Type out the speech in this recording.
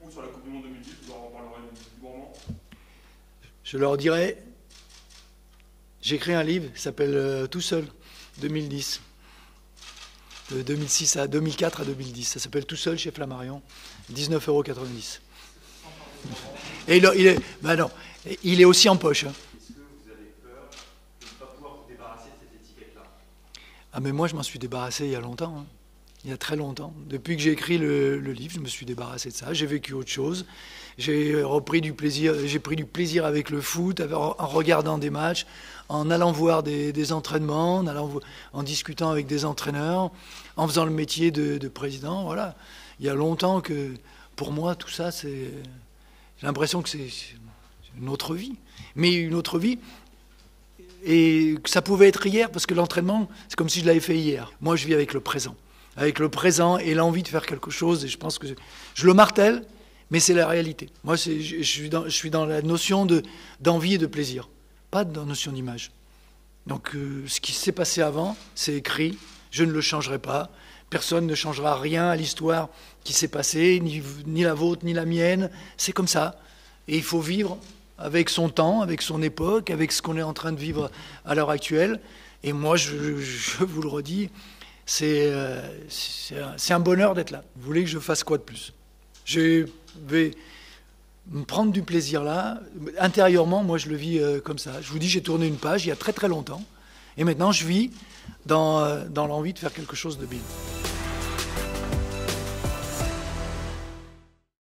coup, sur la Coupe du Monde 2010, vous leur en parlerez du moment. Je leur dirai, j'ai écrit un livre qui s'appelle Tout seul, 2010. De 2006 à 2004 à 2010. Ça s'appelle Tout seul chez Flammarion, 19,90 €. Et il est aussi en poche. Hein. Est-ce que vous avez peur de ne pas pouvoir vous débarrasser de cette étiquette-là? Ah mais moi je m'en suis débarrassé il y a longtemps. Hein. Il y a très longtemps. Depuis que j'ai écrit le livre, je me suis débarrassé de ça. J'ai vécu autre chose. J'ai repris du plaisir. J'ai pris du plaisir avec le foot, en regardant des matchs, en allant voir des entraînements, en discutant avec des entraîneurs, en faisant le métier de président. Voilà. Il y a longtemps que, pour moi, tout ça, j'ai l'impression que c'est une autre vie. Mais une autre vie. Et que ça pouvait être hier, parce que l'entraînement, c'est comme si je l'avais fait hier. Moi, je vis avec le présent. Avec le présent et l'envie de faire quelque chose. Et je pense que je le martèle, mais c'est la réalité. Moi, je suis dans la notion d'envie et de plaisir, pas dans la notion d'image. Donc, ce qui s'est passé avant, c'est écrit. Je ne le changerai pas. Personne ne changera rien à l'histoire qui s'est passée, ni la vôtre, ni la mienne. C'est comme ça. Et il faut vivre avec son temps, avec son époque, avec ce qu'on est en train de vivre à l'heure actuelle. Et moi, je vous le redis, c'est un bonheur d'être là. Vous voulez que je fasse quoi de plus? Je vais me prendre du plaisir là. Intérieurement, moi, je le vis comme ça. Je vous dis, j'ai tourné une page il y a très très longtemps. Et maintenant, je vis dans l'envie de faire quelque chose de bien.